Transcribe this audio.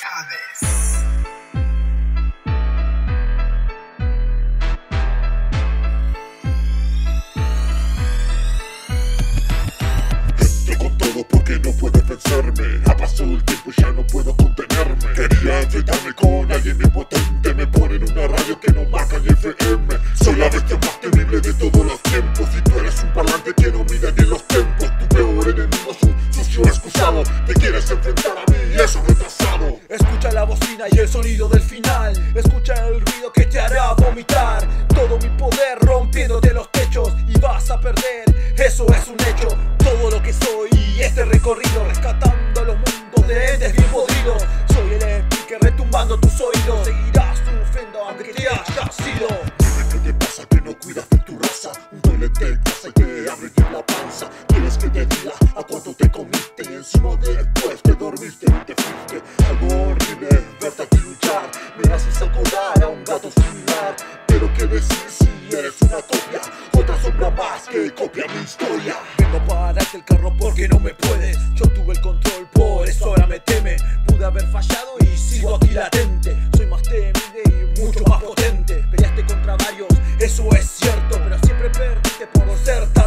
Chávez. Entro con todo porque no puedes vencerme. Ha pasado el tiempo y ya no puedo contenerme. Quería enfrentarme con alguien impotente. Me ponen una radio que no marca ni FM. Soy la bestia más temible de todos los tiempos. Y tú eres un parlante que no mira ni los tempos. Tu peor enemigo es un sucio excusado. Te quieres enfrentar a mí y eso es retrasado. Escucha la bocina y el sonido del final. Escucha el ruido que te hará vomitar. Todo mi poder rompiéndote los techos. Y vas a perder, eso es un hecho. Todo lo que soy y este recorrido, rescatando los mundos de entes bien podridos. Soy el speaker retumbando tus oídos. Seguirás sufriendo aunque te hayas ido. Dime qué te pasa, que no cuidas de tu raza. Un toilete en casa y te abre en la panza. Quieres que te diga a cuánto te comiste. Y encima después te dormiste y te fuiste. Algo horrible verte aquí luchar. Me haces acordar a un gato similar. Pero qué decir si eres una copia. Otra sombra más que copia mi historia. Vengo para pararte el carro porque no me puedes. Yo tuve el control, por eso ahora me teme. Pude haber fallado y sigo aquí latente. Soy más temible y mucho más potente. Peleaste contra varios, eso es cierto, pero siempre perdiste por ser